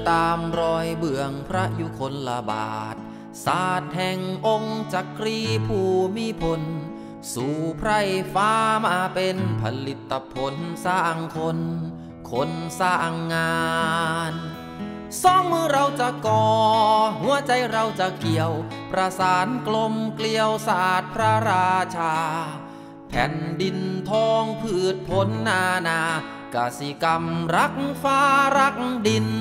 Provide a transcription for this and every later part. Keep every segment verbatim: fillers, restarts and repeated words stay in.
ตามรอยเบื้องพระยุคลบาทศาสตร์แห่งองค์จักรีภูมิพลสู่ไพร่ฟ้ามาเป็นผลิตผลสร้างคนคนสร้างงานสองมือเราจะก่อหัวใจเราจะเกี่ยวประสานกลมเกลียวศาสตร์พระราชาแผ่นดินทองพืชผลนานากสิกรรมรักฟ้ารักดิน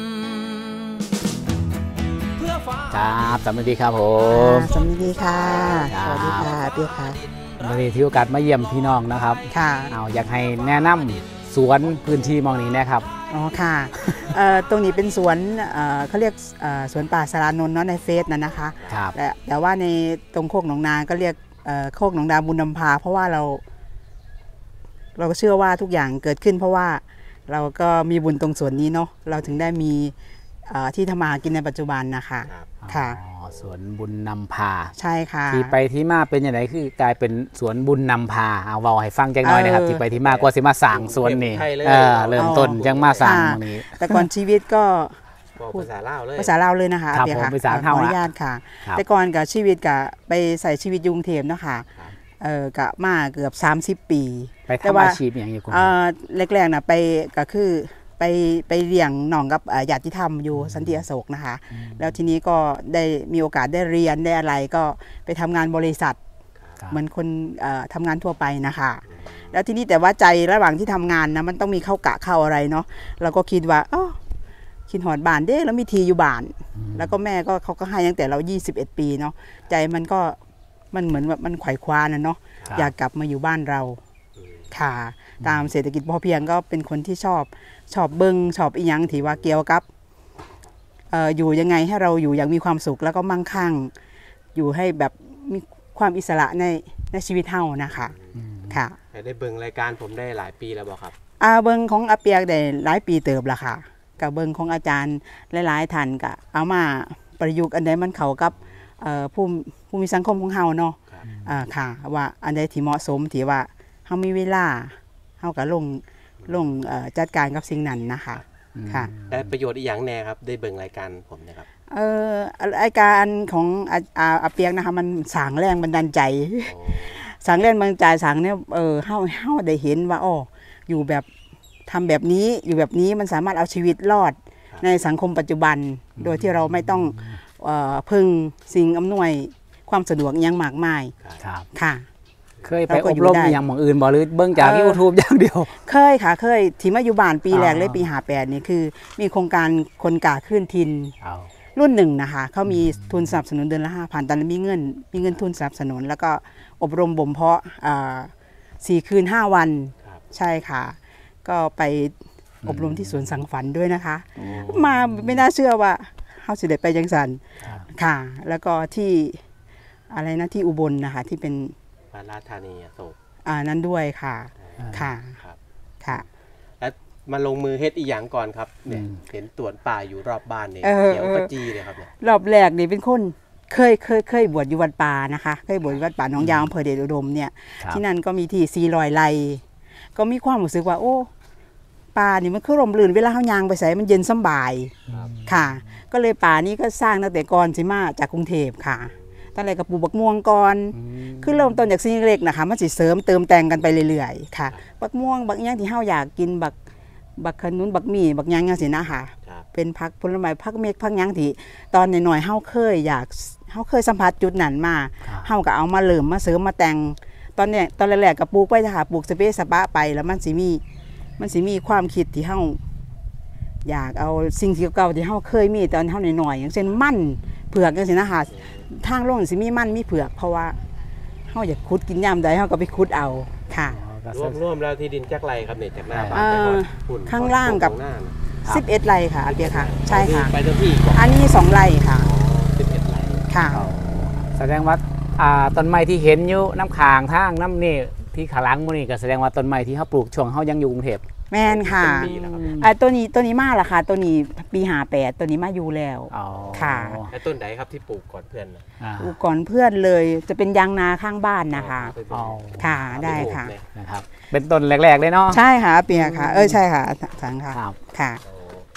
เพื่อฟ้าครับสวัสดีครับผมสวัสดีค่ะสวัสดีค่ะเปียค่ะวันนี้ที่โอกาสมาเยี่ยมพี่น้องนะครับค่ะเอาอยากให้แนะนำสวนพื้นที่มองนี้นะครับอ๋อค่ะตรงนี้เป็นสวนเขาเรียกสวนป่าสารานนท์เนาะในเฟซนั่นนะคะแต่แต่ว่าในตรงโคกหนองนาก็เรียกโคกหนองนาบุญนำพาเพราะว่าเราเราก็เชื่อว่าทุกอย่างเกิดขึ้นเพราะว่าเราก็มีบุญตรงส่วนนี้เนาะเราถึงได้มีที่ทำมาหากินในปัจจุบันนะคะค่ะสวนบุญนำพาใช่ค่ะที่ไปที่มาเป็นอย่างไรคือกลายเป็นสวนบุญนำพาเอาเบาให้ฟังจังหน่อยนะครับที่ไปที่มากว่าสิมาสั่งสวนนี่เริ่มต้นจังมาสั่งตรงนี้แต่ก่อนชีวิตก็ภาษาลาวเลยภาษาลาวเลยนะคะเดี๋ยวค่ะขออนุญาตค่ะแต่ก่อนกับชีวิตกับไปใส่ชีวิตยุงเทพเนาะค่ะเออกะมาเกือบสามสิบปีไปทำอาชีพอย่างอยู่เออแรกๆนะไปก็คือไปไปเลี้ยงน้องกับญาติธรรมอยู่สันติอโศกนะคะแล้วทีนี้ก็ได้มีโอกาสได้เรียนได้อะไรก็ไปทำงานบริษัทเหมือนคนทำงานทั่วไปนะคะแล้วทีนี้แต่ว่าใจระหว่างที่ทำงานนะมันต้องมีเข้ากะเข้าอะไรเนาะเราก็คิดว่าอ๋อคิดหอดบ้านเด้แล้วมีทีอยู่บ้านแล้วก็แม่ก็เขาก็ให้ตั้งแต่เรายี่สิบเอ็ดปีเนาะใจมันก็มันเหมือนแบบมันไขว่คว้านะเนาะอยากกลับมาอยู่บ้านเราค่ะตามเศรษฐกิจพอเพียงก็เป็นคนที่ชอบชอบเบิ้งชอบอีหยังที่ว่าเกี่ยวกับเอ่ออยู่ยังไงให้เราอยู่อย่างมีความสุขแล้วก็มั่งคั่งอยู่ให้แบบมีความอิสระในในชีวิตเฮานะคะค่ะได้เบิ้งรายการผมได้หลายปีแล้วบอกครับอาเบิ้งของอาเปียกได้หลายปีเติบละค่ะกับเบิ้งของอาจารย์หลายๆท่านก็เอามาประยุกต์อันใดมันเข้ากับผู้ผู้มีสังคมของเฮาเนาะค่ะว่าอันใดที่เหมาะสมที่ว่าเฮามีเวลาเฮาก็ลงลงจัดการกับสิ่งนั้นนะคะค่ะได้ประโยชน์อีกอย่างแน่ครับได้เบิ่งรายการผมนะครับเอ่อรายการของอาอาเปียกนะคะมันสร้างแรงบันดาลใจสร้างแรงบันดาลใจสร้างเนี่ยเออเฮาเฮาได้เห็นว่าอ๋ออยู่แบบทำแบบนี้อยู่แบบนี้มันสามารถเอาชีวิตรอดในสังคมปัจจุบันโดยที่เราไม่ต้องพึ่งสิ่งอำนวยความสะดวกยังมากมายค่ะเคยไปอบรมอย่างหม่องอื่นบ่หรือเบิ่งจากยูทูบอย่างเดียวเคยค่ะเคยที่มาอยู่บ้านปีแรกเลยปีห้าแปดนี่คือมีโครงการคนกล้าขึ้นทินรุ่นหนึ่งนะคะเขามีทุนสนับสนุนเดือนละห้าพันตอนนั้นมีเงินมีเงินทุนสนับสนุนแล้วก็อบรมบ่มเพาะสี่คืนห้าวันใช่ค่ะก็ไปอบรมที่สวนสังฝันด้วยนะคะมาไม่น่าเชื่อว่าเขาสิได้ไปยังสันค่ะแล้วก็ที่อะไรนะที่อุบลนะคะที่เป็นปาราธานีโศกอ่านั้นด้วยค่ะค่ะค่ะแล้วมาลงมือเฮ็ดอีหยังก่อนครับเนี่ยเห็นตรวจป่าอยู่รอบบ้านเนี่ยเขียวกระจีเลยครับเนี่ยรอบแรกนี่เป็นคนเคยเคยเคยบวชอยู่วัดป่านะคะเคยบวชวัดป่าหนองยาวอำเภอเดชอุดมเนี่ยที่นั่นก็มีที่สี่ร้อยไร่ก็มีความรู้สึกว่าโอ้ป่านี่มันคือร่มรื่นเวลาเฮายางไปใส่มันเย็นสบายค่ะก็เลยป่านี้ก็สร้างตั้งแต่ก่อนสิมาจากกรุงเทพค่ะตอนแรกกับปลูกบักม่วงก่อนคือเริ่มต้นจากสิ่งเล็กนะคะมันสิเสริมเติมแต่งกันไปเรื่อยๆค่ะบักม่วงบักย่างที่เฮาอยากกินบักบักขนุนบักหมี่บักย่างจังซี่นะค่ะเป็นผักผลไม้ผักเมฆผักย่างที่ตอนหน่อยๆเฮาเคยอยากเฮาเคยสัมผัสจุดนั้นมาเฮาก็เอามาเริ่มมาเสริมมาแต่งตอนเนี้ยตอนแรกๆก็ปลูกไว้ค่ะปลูกสเปซสปะไปแล้วมันสิมีมันสิมีความคิดที่เฮาอยากเอาสิ่งเก่าๆที่เฮาเคยมีตอนเฮาหน่อยๆอย่างเช่นมันเผือกจังซี่นะคะทางลงสิมีมันมีเผือกเพราะว่าเฮาอยากขุดกินยามใดเฮาก็ไปขุดเอาค่ะรวมๆแล้วที่ดินจักไรครับเนี่ยจากหน้าบ้านไปก่อนข้างล่างกับสิบเอ็ดไร่ค่ะอาเปียค่ะใช่ค่ะไปที่ที่อันนี้สองไร่ค่ะสิบเอ็ดไร่ค่ะแสดงว่าต้นไม้ที่เห็นอยู่น้ำค้างทางน้ำนี่ที่ขาลังมื้อนี้ก็แสดงว่าต้นไม้ที่เฮาปลูกช่วงเฮายังอยู่กรุงเทพแม่นค่ะไอ้ตัวนี้ตัวนี้มาละค่ะตัวนี้ปีห้าแปดตัวนี้มาอยู่แล้วค่ะไอ้ต้นไหนครับที่ปลูกก่อนเพื่อนปลูกก่อนเพื่อนเลยจะเป็นยางนาข้างบ้านนะคะค่ะได้ค่ะนะครับเป็นต้นแรกๆเลยเนาะใช่ค่ะเปียค่ะเออใช่ค่ะสังค่ะค่ะ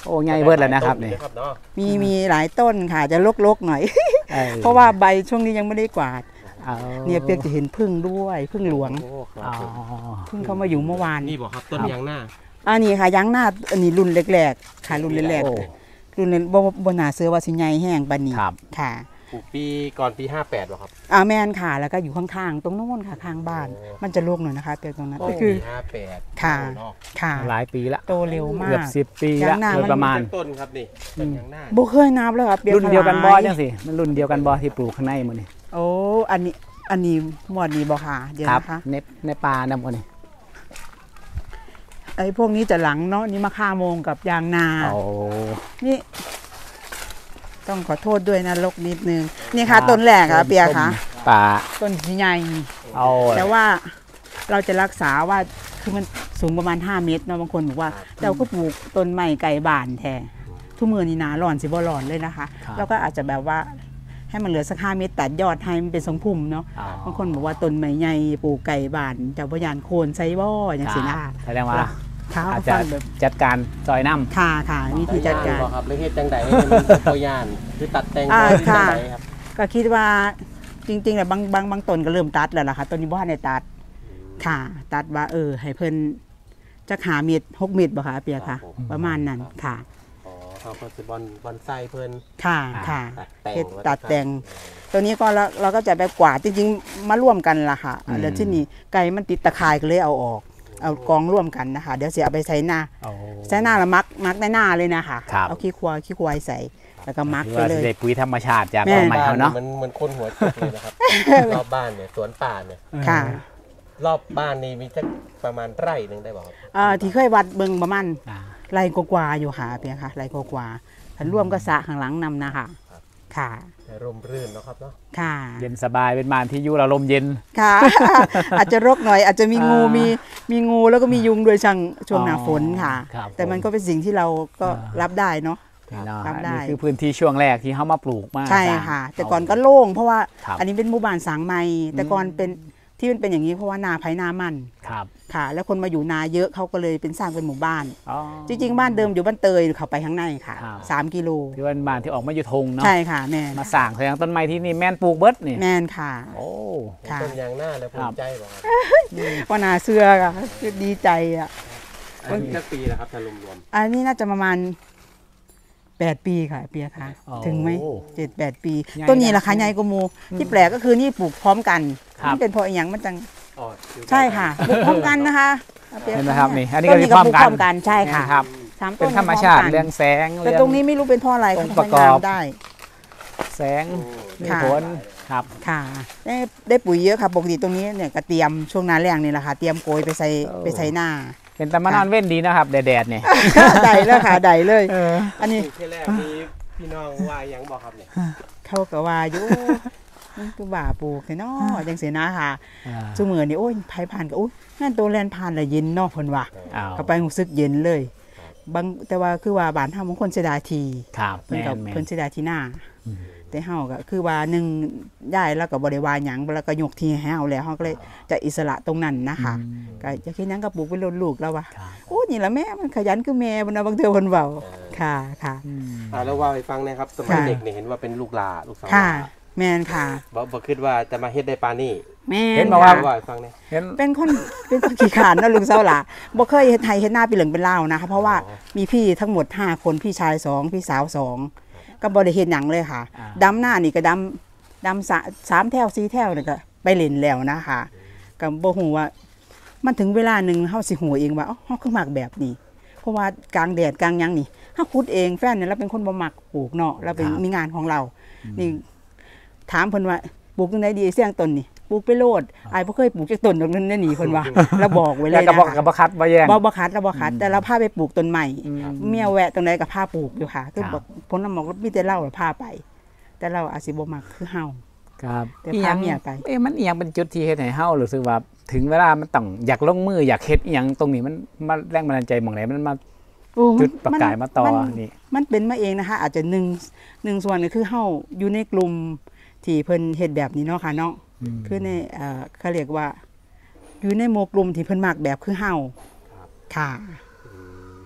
โอ้ง่ายเบิดแล้วนะครับนี่มีมีหลายต้นค่ะจะลกๆหน่อยเพราะว่าใบช่วงนี้ยังไม่ได้กวาดเนี่ยเปียกจะเห็นพึ่งด้วยพึ่งหลวงพึ่งเขามาอยู่เมื่อวานนี่บอกครับต้นยางหน้าอันนี้ค่ะยางหน้าอันนี้รุ่นแรกๆค่ะรุ่นแรกๆรุ่นบ่บ่น่าเชื่อว่าสิใหญ่แห้งปานนี้ค่ะปลูกปีก่อนปีห้าแปดป่ะครับอ่าแม่นค่ะแล้วก็อยู่ข้างๆตรงโน้นค่ะข้างบ้านมันจะโล่งหน่อยนะคะเปียกตรงนั้นก็คือห้าแปดค่ะค่ะหลายปีละโตเร็วมากเกือบสิบปีละโดยประมาณต้นครับนี่ยางหน้าบ่เคยนับเลยครับรุ่นเดียวกันบ่จังสิมันรุ่นเดียวกันบ่ที่ปลูกข้างในมื้อนี้โอ้อันนี้อันนี้หมวดนี้บ่ค่ะเดี๋ยวนะคะในในป่านำบ่นี่ไอ้พวกนี้จะหลังเนาะนี่มะข่าโมงกับยางนาโอ้นี่ต้องขอโทษด้วยนะลกนิดนึงนี่ค่ะต้นแรกค่ะเปียค่ะป่าต้นใหญ่เอาแต่ว่าเราจะรักษาว่าคือมันสูงประมาณห้าเมตรเนาะบางคนบอกว่าเราก็ปลูกต้นไม้ไก่บ้านแท้ทุกมือนี่นาร้อนสิบ่ร้อนเลยนะคะแล้วก็อาจจะแบบว่าให้มันเหลือสักห้าเมตรตัดยอดให้มันเป็นทรงพุ่มเนาะบางคนบอกว่าต้นไม้ใหญ่ปลูกไก่บ้านเจ้าพญานโคนไซบ่อย่างสินะแสดงว่าอาจจะจัดการซอยน้ำค่ะค่ะวิธีจัดการครับเรื่องเหตุจังใดให้มันพยานคือตัดแต่งค่ะก็คิดว่าจริงๆแหละบางบางบางต้นก็เริ่มตัดแล้วล่ะค่ะต้นนี้บ่ทันได้ตัดค่ะตัดว่าเออให้เพิ่นจักหาเม็ดหกเม็ดบ่คะเปียค่ะประมาณนั้นค่ะอ๋อเขาก็สิบอลบอนไซเพิ่นค่ะค่ะเฮ็ดตัดแต่งตัวนี้ก็เราเราก็จะไปกวาดจริงๆมาร่วมกันล่ะค่ะแล้วที่นี่ไก่มันติดตะข่ายก็เลยเอาออกเอากองร่วมกันนะคะเดี๋ยวเสียเอาไปใส่หน้าใส่หน้าแล้วมักมักในหน้าเลยนะคะเอาขี้ควายขี้ควายใส่แล้วก็มักไปเลยได้ปุ๋ยธรรมชาติจากต้นไม้เขาเนาะมันมันคนหัวจุกเลยนะครับรอบบ้านเนี่ยสวนป่าเนี่ยค่ะรอบบ้านนี่มีสักประมาณไร่นึงได้บอกอ่าที่เคยวัดเบิ่งประมาณไร่กว่าอยู่ค่ะเพียงค่ะไร่กว่าๆทันร่วมก็สระข้างหลังนำนะคะค่ะร่มรื่นเนาะครับเนาะค่ะเย็นสบายเป็นบ้านที่อยู่เราลมเย็นค่ะอาจจะรกหน่อยอาจจะมีงูมีมีงูแล้วก็มียุงด้วยช่างช่วงหน้าฝนค่ะแต่มันก็เป็นสิ่งที่เราก็รับได้เนาะรับได้นี่คือพื้นที่ช่วงแรกที่เขามาปลูกมากใช่ค่ะแต่ก่อนก็โล่งเพราะว่าอันนี้เป็นหมู่บ้านสางไม้แต่ก่อนเป็นที่มันเป็นอย่างนี้เพราะว่านาไผ่นามันค่ะแล้วคนมาอยู่นาเยอะเขาก็เลยเป็นสร้างเป็นหมู่บ้านจริงๆบ้านเดิมอยู่บ้านเตยเข้าไปข้างในค่ะสามกิโลที่บ้านที่ออกมาอยู่ทงเนาะใช่ค่ะแม่มาสร้างแสดงต้นไม้ที่นี่แม่นปลูกเบิดนี่แม่นค่ะโอ้ต้นยางหน้าแล้วภูมิใจบอกว่านาเสื้อค่ะดีใจอ่ะอันนี้กี่ปีแล้วครับถ้ารวมๆอันนี้น่าจะประมาณแปดปีค่ะเปียค่ะถึงไหมเจ็ดแปดปีต้นนี้ราคาใหญ่กว่าโมที่แปลกก็คือนี่ปลูกพร้อมกันมันเป็นเพราะอย่างมันจังใช่ค่ะปลูกพร้อมกันนะคะเห็นไหมครับนี่อันนี้ก็ปลูกพร้อมกันใช่ค่ะเป็นธรรมชาติเรื่องแสงแต่ตรงนี้ไม่รู้เป็นเพราะอะไรประกอบได้แสงมีผลครับค่ะได้ได้ปุ๋ยเยอะค่ะปกติตรงนี้เนี่ยก็เตรียมช่วงหน้าแล้งนี่แหละค่ะเตรียมโกยไปใส่ไปใส่หน้าเป็นตะมานอนเว้นดีนะครับแดดๆเนี่ยได้เลยค่ะได้เลยอันนี้ที่แรกมีพี่น้องว่ายังบอกครับเนี่ยเขาก็ว่าอยู่มันคือบ่าปลูกเนาะจังสีนะค่ะชั่วโมงนี้โอ้ยไผ่ผ่านก็โอ้ยงั้นตัวแลนผ่านละเย็นเนาะเพิ่นว่าเข้าไปรู้สึกเย็นเลยบางแต่ว่าคือว่าบ้านเฮาบางคนเสียดายทีเพิ่นกับเพิ่นเสียดายที่หน้าแต่เฮาก็คือว่าหนึ่งย้ายแล้วก็บ่ได้ว่าหยังแล้วก็ยกที่ให้เฮาแล้วเฮาก็เลยจะอิสระตรงนั้นนะคะก็จะคิดหยังก็ปลูกเป็นลูกๆแล้วว่าโอ้นี่ล่ะแม่มันขยันคือแม่บ่นะบางเทื่อเพิ่นเว้าค่ะค่ะอ่าแล้วว่าให้ฟังนะครับสมัยเด็กนี่เห็นว่าเป็นลูกหลาลูกสาวค่ะแม่นค่ะบ่บ่คิดว่าจะมาเฮ็ดได้ปานนี้แม่เห็นบอกว่าฟังนี่เป็นคนเป็นคนขี้ขลาดเนาะลุงเซาหล่ะบ่เคยเฮ็ดไทยเฮ็ดหน้าเป็นเหลืองเป็นลาวนะคะเพราะว่ามีพี่ทั้งหมดห้าคนพี่ชายสองพี่สาวสองก็บ่ได้เฮ็ดหยังเลยค่ะดำหน้านี่ก็ดำดำสามแถวสี่แถวนี่ก็ไปเล่นแล้วนะคะก็บ่ฮู้ว่ามันถึงเวลานึงเฮาสิฮู้เองว่าเฮาคือมักแบบนี้เพราะว่ากลางแดดกลางหยังนี่เฮาขุดเองแฟนเนี่ยเราเป็นคนบ่มักปลูกเนาะเราเป็นมีงานของเรานี่ถามเพิ่นว่าปลูกจังได๋ดีเสี่ยงต้นนี่ปลูกไปโลดอ้ายบ่เคยปลูกจักต้นดอกนั้นนี่เพิ่นว่าเราบอกไว้เลยนะก็บ่ก็บ่คัดบ่แย่งบ่บ่คัดเราบ่คัดแต่เราพาไปปลูกต้นใหม่เมียแวะตรงไหนก็พาปลูกอยู่ค่ะคือบอกผลน้ำหมอกมีแต่เราพาไปแต่เราอาจสิบ่มักคือเฮาครับแต่พาเมียไปเอ๊ะมันอีหยังเป็นจุดที่เฮ็ดให้เฮารู้สึกว่าถึงเวลามันต้องอยากลงมืออยากเฮ็ดอีหยังตรงนี้มันมาแรงบันดาลใจหม่องไหนมันมาจุดประกายมาต่อนี่มันเป็นมาเองนะคะอาจจะหนึ่ง หนึ่งส่วนก็คือเฮาอยู่ในกลุ่มที่เพิ่นเฮ็ดแบบนี้เนาะค่ะเนาะคือในเอ่อเขาเรียกว่าอยู่ในหมู่กลุ่มที่เพิ่นมักแบบคือเฮาค่ะ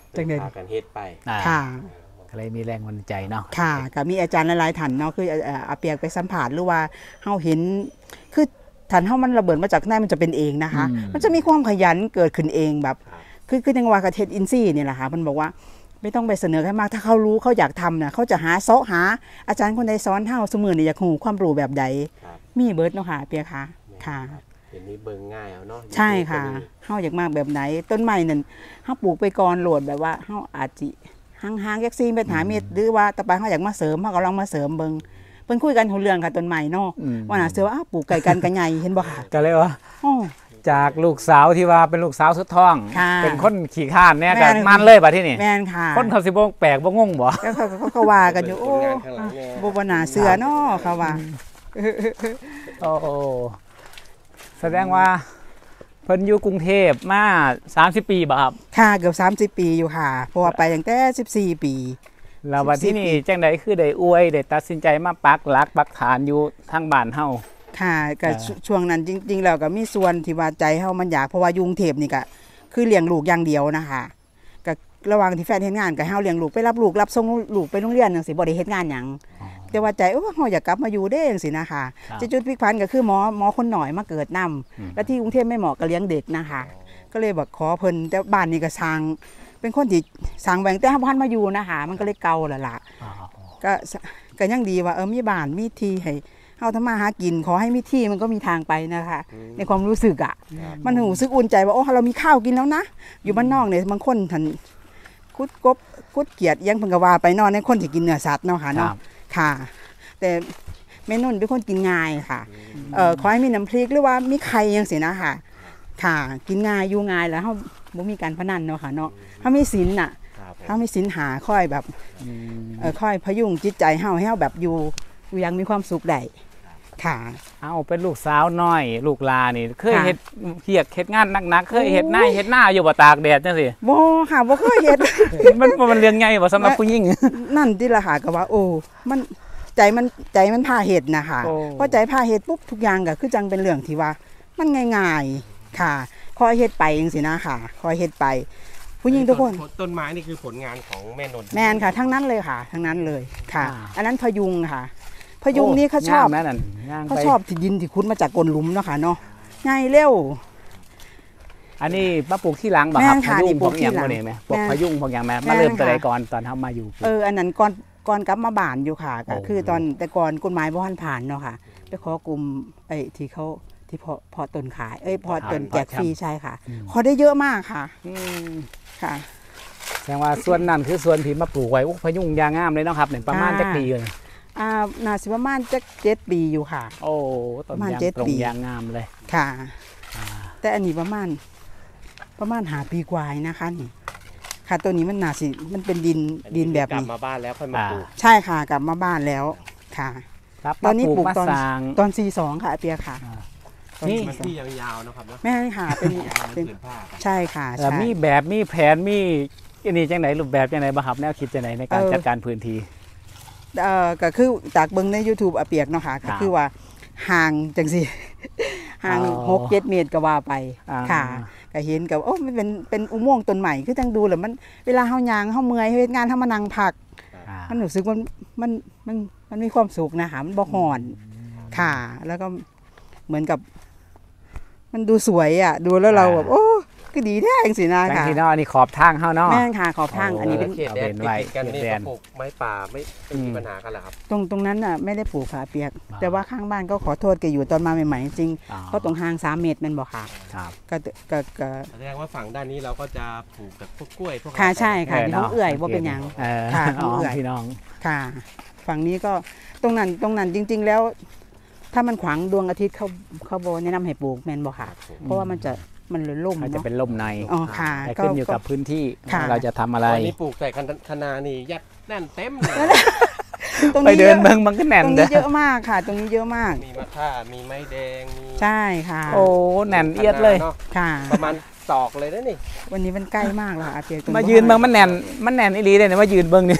จังเด่นกันเฮ็ดไปค่ะก็เลยมีแรงบันดาลใจเนาะค่ะก็มีอาจารย์หลายๆท่านเนาะคืออาเปียกไปสัมผัสหรือว่าเฮาเห็นคือท่านเฮามันระเบิดมาจากข้างในมันจะเป็นเองนะคะมันจะมีความขยันเกิดขึ้นเองแบบคือคือจังหวะกระเทศอินซี่นี่แหละค่ะมันบอกว่าไม่ต้องไปเสนอให้มากถ้าเขารู้เขาอยากทำเนี่ยเขาจะหาเสาะหาอาจารย์คนใดสอนเฮาเสมอเนี่ยอยากรู้ความรู้แบบใดมีเบิร์ดเนาะค่ะเปียค่ะค่ะเห็นนี้เบิ่งง่ายเอาเนาะใช่ค่ะเฮาอยากมากแบบไหนต้นไม้นั่นเฮาปลูกไปก่อนโหลดแบบว่าเฮาอาจจะห่างๆแยกซีเป็นหาเม็ดหรือว่าต่อไปเฮาอยากมาเสริมเฮาก็ลองมาเสริมเบิ่งเพิ่นคุยกันหูเรื่องค่ะต้นไม้เนาะว่าน่าเสือว่าปลูกไก่กันกันใหญ่เห็นบ่ค่ะก็เลยว่าจากลูกสาวที่ว่าเป็นลูกสาวสุดท้องเป็นคนขี่ข้านเนี่ยกันมันเลยป่ะที่นี่แม่นค่ะคนเขาสิบ่แปลกบ่งงบ่ก็เขาก็ว่ากันอยู่โอ้บ่บ่น่าเสือเนาะเขาว่าโอ้แสดงว่าเพิ่นอยู่กรุงเทพมาสามสิบปีบ่ครับค่ะเกือบสามสิบปีอยู่ค่ะเพราะว่าไปตั้งแต่สิบสี่ปีแล้ววันที่นี่จังได๋คือได้อวยได้ตัดสินใจมาปักหลักปักฐานอยู่ทางบ้านเฮาค่ะก็ช่วงนั้นจริงๆแล้วก็มีส่วนที่ว่าใจเฮามันอยากเพราะว่ายุงเทพนี่ก็คือเลี้ยงลูกอย่างเดียวนะคะก็ระหว่างที่แฟนเฮ็ดงานก็เฮาเลี้ยงลูกไปรับลูกรับส่งลูกไปโรงเรียนจังซี่บ่ได้เฮ็ดงานหยังแต่ว่าใจโอ้เฮาอยากกลับมาอยู่เด้จังซี่นะคะจะจุดพลิกผันก็คือหมอหมอคนหน่อยมาเกิดนำแล้วที่กรุงเทพไม่เหมาะกับเลี้ยงเด็กนะคะก็เลยบอกขอเพิ่นแต่บ้านนี้ก็สร้างเป็นคนที่สร้างแบ่งแต่เฮาบ่ทันมาอยู่นะคะมันก็เลยเก่าแล้วล่ะก็ก็ยังดีว่าเออมีบ้านมีที่ให้เฮาทำมาหากินขอให้มีที่มันก็มีทางไปนะคะในความรู้สึกอ่ะมันรู้สึกอุ่นใจว่าโอ้เรามีข้าวกินแล้วนะอยู่บ้านนอกเนี่ยบางคนท่านกุดกบกุดเกียดยังเพิ่นก็ว่าไปนอนในคนที่กินเนื้อสัตว์เนาะค่ะเนาะค่ะแต่แม่นุ่นเป็นคนกินง่ายค่ะเอ่อขอให้มีน้ำพริกหรือว่ามีไข่จังซี่นะค่ะค่ะกินง่ายอยู่ง่ายแล้วเฮาบ่มีการพนันเนาะค่ะเนาะเฮามีศีลน่ะเฮามีศีลหาค่อยแบบเอ่อค่อยพยุงจิตใจเฮาให้เฮาแบบอยู่อยู่อย่างมีความสุขได้ค่ะเอาเป็นลูกสาวน้อยลูกลานี่เคยเฮ็ดเฮียกเฮ็ดงานหนักๆเคยเฮ็ดหน้าเฮ็ดหน้าอยู่บ่ตากแดดจังซี่บ่ค่ะบ่เคยเฮ็ดมันมันเรื่องใหญ่บ่สำหรับผู้หญิงนั่นที่ล่ะค่ะก็ว่าโอ้มันใจมันใจมันพาเฮ็ดนะคะพอใจพาเฮ็ดปุ๊บทุกอย่างก็คือจังเป็นเรื่องที่ว่ามันง่ายๆค่ะคอยเฮ็ดไปจังซี่นะค่ะคอยเฮ็ดไปผู้หญิงทุกคนต้นไม้นี่คือผลงานของแม่นนท์แม่นค่ะทั้งนั้นเลยค่ะทั้งนั้นเลยค่ะอันนั้นพยุงค่ะพยุงนี่เขาชอบเขาชอบที่ดินที่คุ้นมาจากก้นหลุมเนาะค่ะเนาะง่ายเร็วอันนี้มาปลูกที่หลังบ่ครับพยุงพวกอย่างบ่นี่แม่พวกพยุงพวกอย่างแม่มาเริ่มแต่ใดก่อนตอนทำมาอยู่เอออันนั้นก่อนก่อนกลับมาบ้านอยู่ค่ะก็คือตอนแต่ก่อนกฎหมายบ่ทันผ่านเนาะค่ะไปขอกลุ่มไอ้ที่เขาที่พอพอต้นขายเอ้ยพอต้นแจกฟรีใช่ค่ะขอได้เยอะมากค่ะค่ะแสดงว่าส่วนนั้นคือส่วนที่มาปลูกไว้พยุงยางงามเลยเนาะครับเนี่ยประมาณจักปีเลยอ่าน่าสิประมาณจักเจ็ดปีอยู่ค่ะโอ้ต้นยางตรงยางงามเลยค่ะแต่อันนี้ประมาณประมาณหาปีกว่านะคะนี่ค่ะตัวนี้มันน่าสิมันเป็นดินดินแบบนี้กลับมาบ้านแล้วค่อยมาปลูกใช่ค่ะกลับมาบ้านแล้วค่ะตอนนี้ปลูกตอนตอนสี่สองค่ะเปียค่ะนี่ที่ยาวๆนะครับแม่ค่ะเป็นเป็นใช่ค่ะใช่มีแบบมีแผนมีอันนี้จังไหนรูปแบบจังไหนบ้างครับแนวคิดจังไหนในการจัดการพื้นที่เอ่อก็คือจากเบิ่งใน YouTube อาเปียกเนาะค่ะก็คือว่าห่างจังสิห่าง หกเจ็ด เมตรก็ว่าไปค่ะก็เห็นกับโอ้มันเป็นเป็นอุโมงค์ต้นใหม่คือจังดูแล้วมันเวลาเฮาย่างเฮาเมื่อยเฮ็ดงานเฮามานั่งพักมันรู้สึกว่ามันมันมันมีความสุขนะคะมันบ่ฮ้อนค่ะแล้วก็เหมือนกับมันดูสวยอ่ะดูแล้วเราแบบโอ้ก็ดีแท้จังสินะค่ะที่เนาะอันนี้ขอบทางเฮาเนาะแม่นค่ะขอบทางอันนี้เป็นเขตแดนไว้กันนี่ก็ปลูกไม้ป่าไม่มีปัญหากันหรอครับตรงตรงนั้นน่ะไม่ได้ปลูกค่ะเปียกแต่ว่าข้างบ้านก็ขอโทษแกอยู่ตอนมาใหม่ๆจริงๆก็ตรงห่างสามเมตรนั่นบ่ค่ะครับก็ก็ก็แสดงว่าฝั่งด้านนี้เราก็จะปลูกแบบพวกกล้วยพวกค่ะใช่ค่ะที่เขาเอื่อยว่าเป็นหยังค่ะเขาเอื่อยพี่น้องค่ะฝั่งนี้ก็ตรงนั้นตรงนั้นจริงๆแล้วถ้ามันขวางดวงอาทิตย์เขาเขาโบแนะนำให้ปลูกแมนบ่ค่ะเพราะว่ามันจะมันเลยล่มเนาะจะเป็นล่มในอ๋อค่ะก็ขึ้นอยู่กับพื้นที่เราจะทำอะไรตอนนี้ปลูกแต่คะนานี่ยัดแน่นเต็มเลยไปเดินเมืองมันก็แน่นตรงนี้เยอะมากค่ะตรงนี้เยอะมากมีมะข่ามีไม้แดงมีใช่ค่ะโอ้แน่นเอียดเลยค่ะประมาณศอกเลยนะนี่วันนี้มันใกล้มากแล้วอาเปียกมายืนเมืองมันแน่นมันแน่นอีหลีเลยเนี่ยมายืนเบื้องนี่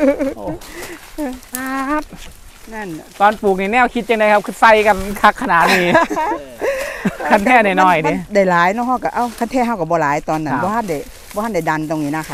ครับนั่นตอนปลูกนี่แนวคิดจังไงครับคือใส่กันคักขนาดนี้คันแท้หน่อยๆนี่ได้หลายเนาะเฮาก็เอ้าคันแท้เฮาก็บ่หลายตอนนั้นบ่ทันได้บ่ทันได้ดันตรงนี้นะคะเอ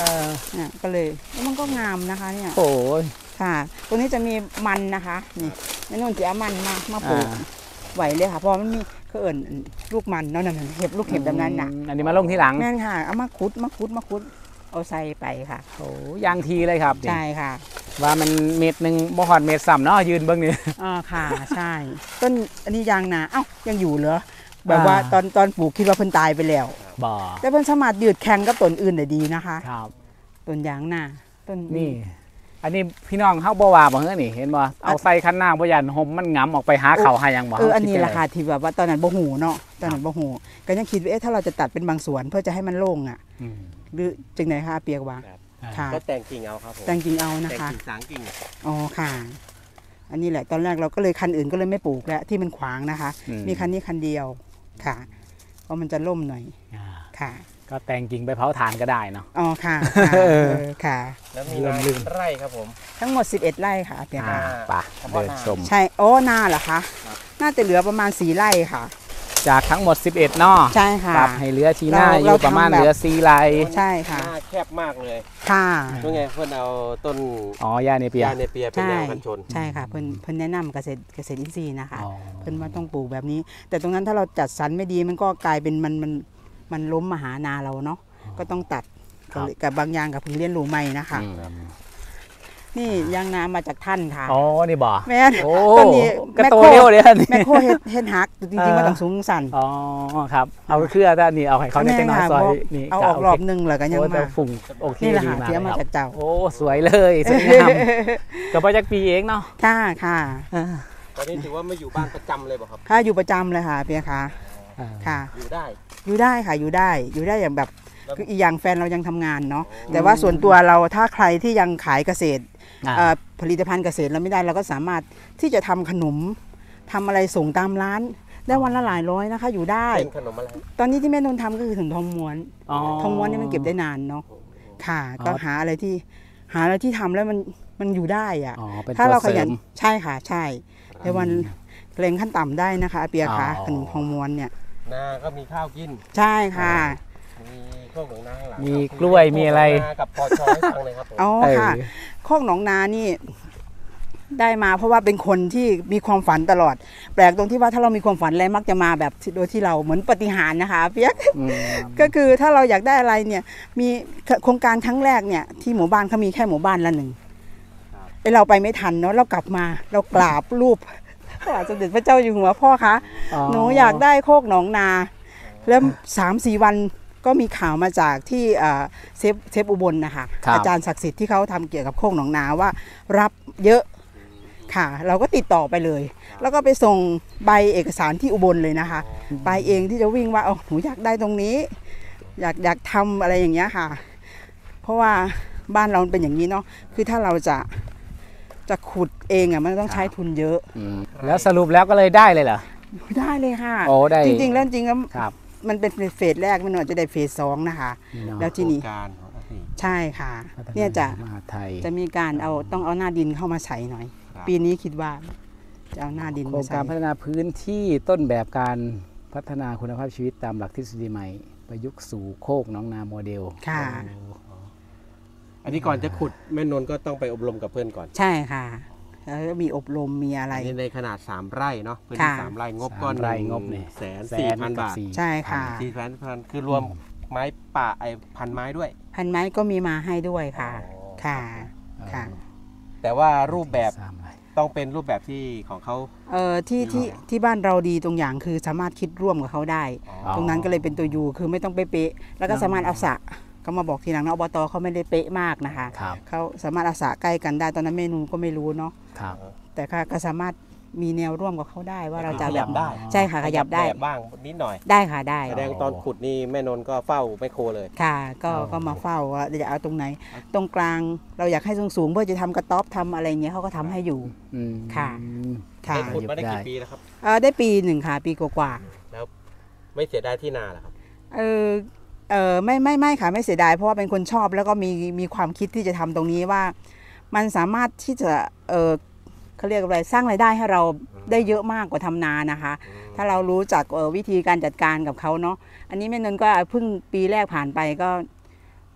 เนี่ยก็เลยแล้วมันก็งามนะคะเนี่ยโอ้ยค่ะตรงนี้จะมีมันนะคะนี่แม่นุ่นจะเอามันมามาปลูกไหวเลยค่ะเพราะมันมีเขาเอิ่นลูกมันนั่นน่ะเห็บลูกเห็บแบบนั้นน่ะอันนี้มาลงที่หลังแม่นค่ะเอามาคุดมาคุดมาคุดเอาใส่ไปค่ะโอ้ยางทีเลยครับใช่ค่ะว่ามันเม็ดหนึ่งบ่ฮอดเม็ดซ้ำเนาะยืนเบื้องนี้อ๋อค่ะใช่ต้นอันนี้ยางนาเอ้ายังอยู่เหรอแบบว่าตอนตอนปลูกคิดว่าเพิ่นตายไปแล้วบ่แต่เพิ่นสามารถยืดแข็งกับต้นอื่นได้ดีนะคะครับต้นยางนาต้นนี่อันนี้พี่น้องเฮาบ่ว่าบ่เฮ้อนี่เห็นบ่เอาใส่คันนาบ่ยันห่มมันงำออกไปหาข้าวหาหยังบ่เอออันนี้ราคาที่แบบว่าตอนนั้นบ่ฮู้เนาะตอนนั้นบ่ฮู้ก็ยังคิดว่าเอ๊ะถ้าเราจะตัดเป็นบางส่วนเพื่อจะให้มันโล่งอ่ะหรือจังไหนคะเปียกว่าค่ะก็แต่งกิ่งเอาครับผมแต่งกิ่งเอานะคะแต่งกิ่งสางกิ่งอ๋อค่ะอันนี้แหละตอนแรกเราก็เลยคันอื่นก็เลยไม่ปลูกแล้วที่มันขวางนะคะมีคันนี้คันเดียวค่ะเพราะมันจะล่มหน่อยค่ะก็แต่งกิ่งไปเผาถ่านก็ได้เนาะอ๋อค่ะค่ะแล้วมีนาไร่ครับผมทั้งหมดสิบเอ็ดไร่ค่ะเปียกป่ะเดินชมใช่โอ้นาเหรอคะน่าจะเหลือประมาณสี่ไร่ค่ะจากทั้งหมดสิบเอ็ดเนาะใช่ค่ะปรับให้เหลือทีหน้าอยู่ประมาณเหลือสี่ไร่ใช่ค่ะหน้าแคบมากเลยค่ะเพื่อไงเพื่อนเอาต้นอ๋อยาเนเปียยาเนเปียเป็นแนวกันชนใช่ค่ะเพื่อนเพื่อนแนะนำเกษตรเกษตรอินทรีย์นะคะเพื่อนว่าต้องปลูกแบบนี้แต่ตรงนั้นถ้าเราจัดสรรไม่ดีมันก็กลายเป็นมันมันมันล้มมาหานาเราเนาะก็ต้องตัดกับบางอย่างกับเพิ่งเรียนรู้ใหม่นะคะนี่ยางนามาจากท่านค่ะอ๋อนี่บ่แม่ต้นนี้กระโตเร็วเลยแม่โคเฮ็ดหักจริงๆมันต้องสูงสั่นอ๋อครับเอาเครือด้านนี้เอาให้เขาในจังหวัดซอยนี่เอาออกรอบนึงแล้วก็ยังมาฝุ่งโอเคดีมากที่มาจากเจ้าโอ้สวยเลยสวยงามก็มาจากปีเองเนาะค่ะค่ะตอนนี้ถือว่าไม่อยู่บ้านประจำเลยป่ะครับค่ะอยู่ประจำเลยค่ะเปียค่ะค่ะอยู่ได้อยู่ได้ค่ะอยู่ได้อยู่ได้อย่างแบบคืออีกอย่างแฟนเรายังทำงานเนาะแต่ว่าส่วนตัวเราถ้าใครที่ยังขายเกษตรผลิตภัณฑ์เกษตรเราไม่ได้เราก็สามารถที่จะทำขนมทำอะไรส่งตามร้านได้วันละหลายร้อยนะคะอยู่ได้เป็นขนมอะไรตอนนี้ที่แม่นนท์ทำก็คือถึงทองม้วนทองม้วนนี่มันเก็บได้นานเนาะค่ะก็หาอะไรที่หาอะไรที่ทำแล้วมันมันอยู่ได้อะถ้าเราขยันใช่ค่ะใช่ในวันเร่งขั้นต่ำได้นะคะเปียค่ะขนมทองม้วนเนี่ยนาก็มีข้าวกินใช่ค่ะมีโคกหนองนาข้างหลังมีกล้วยมีอะไรกับพอชอให้ฟังเลยครับผมอ๋อค่ะโคกหนองนานี่ได้มาเพราะว่าเป็นคนที่มีความฝันตลอดแปลกตรงที่ว่าถ้าเรามีความฝันอะไรมักจะมาแบบโดยที่เราเหมือนปฏิหารนะคะเปียกก็คือถ้าเราอยากได้อะไรเนี่ยมีโครงการครั้งแรกเนี่ยที่หมู่บ้านเขามีแค่หมู่บ้านละหนึ่งไอเราไปไม่ทันเนาะเรากลับมาเรากราบรูปพระบาทสมเด็จพระเจ้าอยู่หัวพ่อคะหนูอยากได้โคกหนองนาแล้วสามสี่วันก็มีข่าวมาจากที่เซฟเซฟอุบลนะคะอาจารย์ศักดิ์สิทธิ์ที่เขาทำเกี่ยวกับโคกหนองนาว่ารับเยอะค่ะเราก็ติดต่อไปเลยแล้วก็ไปส่งใบเอกสารที่อุบลเลยนะคะไปเองที่จะวิ่งว่าเอาหนูอยากได้ตรงนี้อยากอยากทำอะไรอย่างเงี้ยค่ะเพราะว่าบ้านเราเป็นอย่างนี้เนาะคือถ้าเราจะจะขุดเองอ่ะมันต้องใช้ทุนเยอะแล้วสรุปแล้วก็เลยได้เลยเหรอได้เลยค่ะโอ้ได้จริงๆแล้วจริงๆแล้วมันเป็นเฟสแรกมันอาจจะได้เฟสสองนะคะแล้วที่นี่ใช่ค่ะเนี่ยจะจะมีการเอาต้องเอาหน้าดินเข้ามาใส่หน่อยปีนี้คิดว่าจะเอาหน้าดินโครงการพัฒนาพื้นที่ต้นแบบการพัฒนาคุณภาพชีวิตตามหลักทฤษฎีใหม่ประยุกต์สู่โคกหนองนาโมเดลค่ะอันนี้ก่อนจะขุดแม่นนท์ก็ต้องไปอบรมกับเพื่อนก่อนใช่ค่ะแล้วมีอบรมมีอะไรในขนาดสามไร่เนาะพื้นที่สามไร่งบก้อนไร่งบเนี่ยแสนสี่พันบาทใช่ค่ะสี่แสนพันคือรวมไม้ป่าไอ้พันไม้ด้วยพันไม้ก็มีมาให้ด้วยค่ะค่ะค่ะแต่ว่ารูปแบบต้องเป็นรูปแบบที่ของเขาเอ่อที่ที่ที่บ้านเราดีตรงอย่างคือสามารถคิดร่วมกับเขาได้ตรงนั้นก็เลยเป็นตัวยูคือไม่ต้องเป๊ะๆแล้วก็สามารถเอาสระเขามาบอกทีหลังนะอบตเขาไม่ได้เป๊ะมากนะคะเขาสามารถอาสาใกล้กันได้ตอนนั้นเมนูก็ไม่รู้เนาะแต่ก็สามารถมีแนวร่วมกับเขาได้ว่าเราจะแบบได้ใช่ค่ะขยับได้บ้างนิดหน่อยได้ค่ะได้แสดงตอนขุดนี่แม่นนท์ก็เฝ้าไม่โคเลยค่ะก็ก็มาเฝ้าว่าจะเอาตรงไหนตรงกลางเราอยากให้สูงๆเพื่อจะทำกระต๊อบทำอะไรเงี้ยเขาก็ทำให้อยู่ค่ะค่ะขุดมาได้กี่ปีแล้วครับได้ปีหนึ่งค่ะปีกว่าๆแล้วไม่เสียดายที่นาหรอครับเออเออไม่ไม่ไม่ค่ะไม่เสียดายเพราะว่าเป็นคนชอบแล้วก็มีมีความคิดที่จะทำตรงนี้ว่ามันสามารถที่จะเออเขาเรียกอะไรสร้างรายได้ให้เราได้เยอะมากกว่าทำนานะคะถ้าเรารู้จักวิธีการจัดการกับเขาเนาะอันนี้แม่นนท์ก็เพิ่งปีแรกผ่านไปก็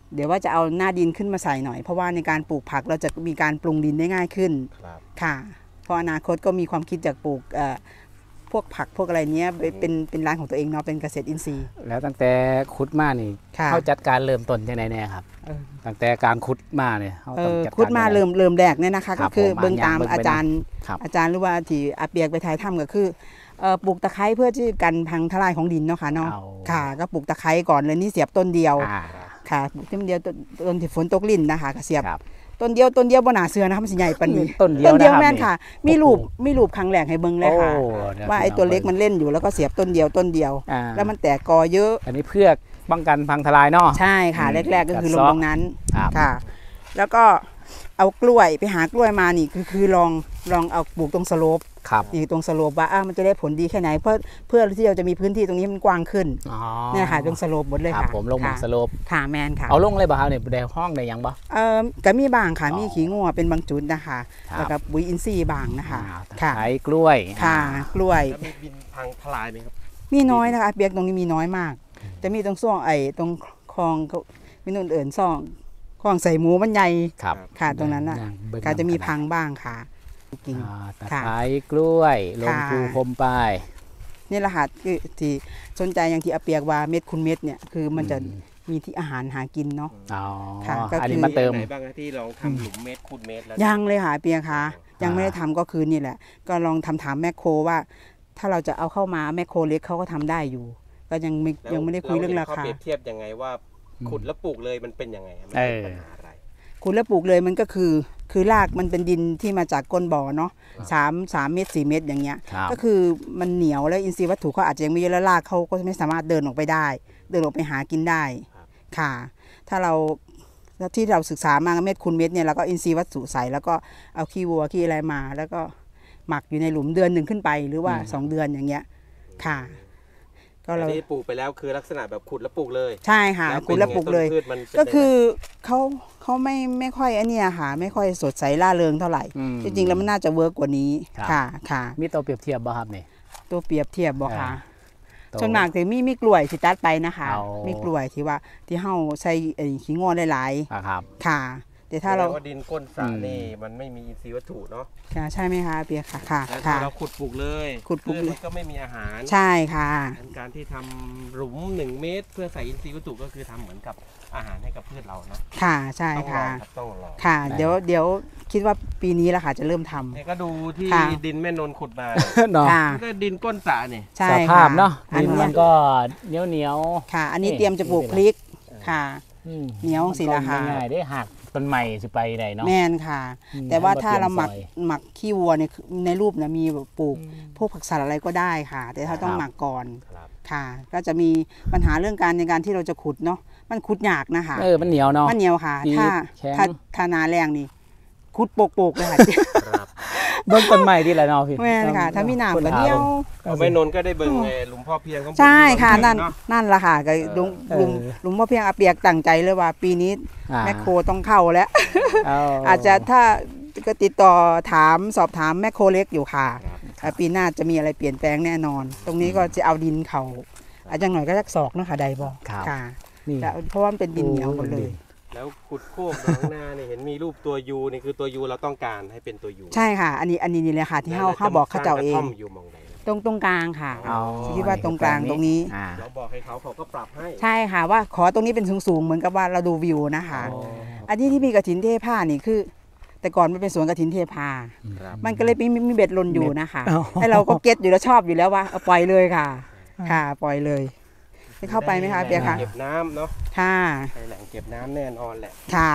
เดี๋ยวว่าจะเอาหน้าดินขึ้นมาใส่หน่อยเพราะว่าในการปลูกผักเราจะมีการปรุงดินได้ง่ายขึ้นค่ะเพราะอนาคตก็มีความคิดจากปลูกพวกผักพวกอะไรเนี้ยเป็นเป็นร้านของตัวเองเนาะเป็นเกษตรอินทรีย์แล้วตั้งแต่ขุดมานี่เขาจัดการเริ่มต้นยังไงแน่ครับตั้งแต่การขุดมาเนี่ยเขาต้องจัดการขุดมาเริ่มเริ่มแรกเนี่ยนะคะก็คือเบื้องตามอาจารย์อาจารย์หรือว่าที่อาเปียกไปถ่ายถ้ำก็คือปลูกตะไคร้เพื่อที่กันพังทลายของดินเนาะค่ะเนาะค่ะก็ปลูกตะไคร้ก่อนเลยนี่เสียบต้นเดียวค่ะปลูกต้นเดียวต้นที่ฝนตกลิ่นนะคะก็เสียบต้นเดียวต้นเดียวบนหนาเสือนะครับมันสิใหญ่ปานนี้ต้นเดียวต้นเดียวแม่นค่ะมีรูปมีรูปครั้งแรกให้เบิ่งเลยค่ะว่าไอ้ตัวเล็กมันเล่นอยู่แล้วก็เสียบต้นเดียวต้นเดียวแล้วมันแตกกอเยอะอันนี้เพื่อป้องกันพังทลายเนาะใช่ค่ะแรกๆก็คือลงตรงนั้นค่ะแล้วก็เอากล้วยไปหากล้วยมานี่คือคือลองลองเอาปลูกตรงสโลปนี่ตรงสโลปว่ามันจะได้ผลดีแค่ไหนเพื่อเพื่อที่เราจะมีพื้นที่ตรงนี้มันกว้างขึ้นเนี่ยค่ะตรงสโลปหมดเลยค่ะผมลงมาสโลปค่ะแมนค่ะเอาลงเลยบ่ครับเนี่ยในห้องในยังบ่เออก็มีบางค่ะมีขี้งัวเป็นบางจุดนะคะแล้วก็ปุ๋ยอินทรีย์บางนะคะค่ะใช้กล้วยค่ะกล้วยแล้วมีบินพังทลายไหมครับมีน้อยนะคะเปียกตรงนี้มีน้อยมากจะมีตรงซ่องไอ้ตรงคลองมีนุ่นเอิญซ่องคลองใส่หมูมันใหญ่ค่ะตรงนั้นน่ะก็จะมีพังบ้างค่ะกิ่งตะไคร้กล้วยลงปูพรมไปนี่แหละค่ะคือที่สนใจอย่างที่อาเปียกว่าเม็ดคุณเม็ดเนี่ยคือมันจะมีที่อาหารหากินเนาะอ๋ออันนี้มาเติมไหนบ้างที่ลองทำหลุมเม็ดคุณเม็ดแล้วยังเลยค่ะอาเปียกค่ะยังไม่ได้ทำก็คือนี่แหละก็ลองทำถามแมคโครว่าถ้าเราจะเอาเข้ามาแมคโครเล็กเขาก็ทำได้อยู่ก็ยังไม่ยังไม่ได้คุยเรื่องราคาเปรียบเทียบยังไงว่าขุดแล้วปลูกเลยมันเป็นยังไงมันเป็นปัญหาอะไรขุดแล้วปลูกเลยมันก็คือคือรากมันเป็นดินที่มาจากก้นบ่อเนาะสามสามเมตรสี่เมตรอย่างเงี้ยก็คือมันเหนียวแล้วอินทรีย์วัตถุเขาอาจจะยังไม่เยอะแล้วรากเขาก็ไม่สามารถเดินออกไปได้เดินออกไปหากินได้ค่ะถ้าเราที่เราศึกษามาเม็ดคูณเม็ดเนี่ยเราก็อินทรีย์วัตถุใส่แล้วก็เอาขี้วัวขี้อะไรมาแล้วก็หมักอยู่ในหลุมเดือนหนึ่งขึ้นไปหรือว่าสองเดือนอย่างเงี้ยค่ะก็เราปลูกไปแล้วคือลักษณะแบบขุดแล้วปลูกเลยใช่ค่ะขุดแล้วปลูกเลยก็คือเขาเขาไม่ไม่ค่อยอันนี้ค่ะไม่ค่อยสดใสล่าเริงเท่าไหร่จริงๆแล้วมันน่าจะเวิร์กกว่านี้ค่ะค่ะมีตัวเปรียบเทียบบ่ครับนี่ตัวเปรียบเทียบบ่ค่ะส่วนมากถึงมีมีกล้วยที่ตัดไปนะคะมีกล้วยที่ว่าที่เฮาใส่ขี้งอหลายๆครับค่ะแต่ถ้าเราดินก้นสระนี่มันไม่มีอินทรีย์วัตถุเนาะใช่ไหมคะเปียค่ะค่ะค่ะเราขุดปลูกเลยขุดปลูกก็ไม่มีอาหารใช่ค่ะการที่ทำหลุมหนึ่งเมตรเพื่อใส่อินทรีย์วัตถุก็คือทำเหมือนกับอาหารให้กับพืชเราเนาะค่ะใช่ค่ะต้องรอค่ะเดี๋ยวเดี๋ยวคิดว่าปีนี้ละค่ะจะเริ่มทำเนี่ยก็ดูที่ดินแม่นนขุดมาเนาะก็ดินก้นสระเนี่ยสภาพเนาะดินมันก็เหนียวเหนียวค่ะอันนี้เตรียมจะปลูกพริกค่ะเหนียวสิละค่ะง่ายได้หักต้นใหม่สิไปไหนเนาะแม่นค่ะแต่ว่าถ้าเราหมักหมักขี้วัวเนี่ยในรูปนะมีปลูกพวกผักสลัดอะไรก็ได้ค่ะแต่ถ้าต้องหมักก่อนค่ะก็จะมีปัญหาเรื่องการในการที่เราจะขุดเนาะมันขุดยากนะคะเออมันเหนียวเนาะมันเหนียวค่ะถ้าถ้าถ้านาแรงนี่ขุดโปกๆเลยค่ะเบิ้งต้นใหม่ที่ละเนาะพี่แม่นค่ะถ้ามีน้ำก็เดียวเอาไม่นนก็ได้เบิ้งไงหลุมพ่อเพียงใช่ค่ะนั่นนั่นละค่ะก็หลุมหลุมหลุมพ่อเพียงอาเปียกตั้งใจเลยว่าปีนี้แมคโครต้องเข้าแล้วอาจจะถ้าก็ติดต่อถามสอบถามแมคโครเล็กอยู่ค่ะปีหน้าจะมีอะไรเปลี่ยนแปลงแน่นอนตรงนี้ก็จะเอาดินเขาอาจจะหน่อยก็สักศอกนะคะใดบอกค่ะเพราะว่ามันเป็นดินเหนียวหมดเลยแล้วขุดโคกข้างหน้าเนี่ยเห็นมีรูปตัวยูนี่คือตัวยูเราต้องการให้เป็นตัวยูใช่ค่ะอันนี้อันนี้นี่เลยค่ะที่เขาเขาบอกเขาเจ้าเองตรงตรงกลางค่ะคิดว่าตรงกลางตรงนี้เราบอกให้เขาเขาก็ปรับให้ใช่ค่ะว่าขอตรงนี้เป็นสูงๆเหมือนกับว่าเราดูวิวนะคะอันนี้ที่มีกระถินเทพานี่คือแต่ก่อนมันเป็นสวนกระถินเทพามันก็เลยมีมีเบ็ดลนอยู่นะคะให้เราก็เก็ตอยู่แล้วชอบอยู่แล้วว่าปล่อยเลยค่ะค่ะปล่อยเลยจะเข้าไปไหมคะเปียค่ะเก็บน้ำเนาะค่ะไปแหล่งเก็บน้ำแน่นอนแหละค่ะ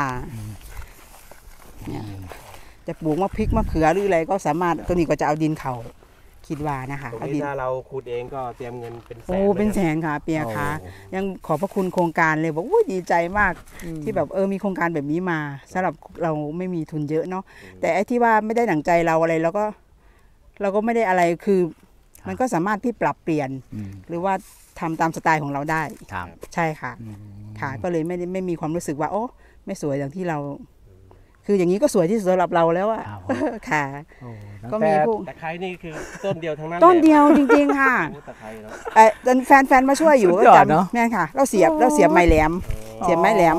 จะปลูกมะพริกมะเขือหรืออะไรก็สามารถตัวนี้ก็จะเอาดินเขาคิดว่านะคะตรงนี้ถ้าเราขุดเองก็เตรียมเงินเป็นแสนโอ้เป็นแสนค่ะเปียค่ะยังขอบพระคุณโครงการเลยบอกว่าดีใจมากที่แบบเออมีโครงการแบบนี้มาสำหรับเราไม่มีทุนเยอะเนาะแต่ไอ้ที่ว่าไม่ได้ดั่งใจเราอะไรเราก็เราก็ไม่ได้อะไรคือมันก็สามารถที่ปรับเปลี่ยนหรือว่าทำตามสไตล์ของเราได้ใช่ค่ะค่ะก็เลยไม่ได้ไม่มีความรู้สึกว่าโอ้ไม่สวยอย่างที่เราคืออย่างนี้ก็สวยที่สุดสำหรับเราแล้วอะค่ะก็มีพวกตะไคร้นี่คือต้นเดียวทั้งนั้นต้นเดียวจริงๆค่ะเออแฟนแฟนมาช่วยอยู่ก็จำแม่ค่ะเราเสียบเราเสียบไม้แหลมเสียบไม้แหลม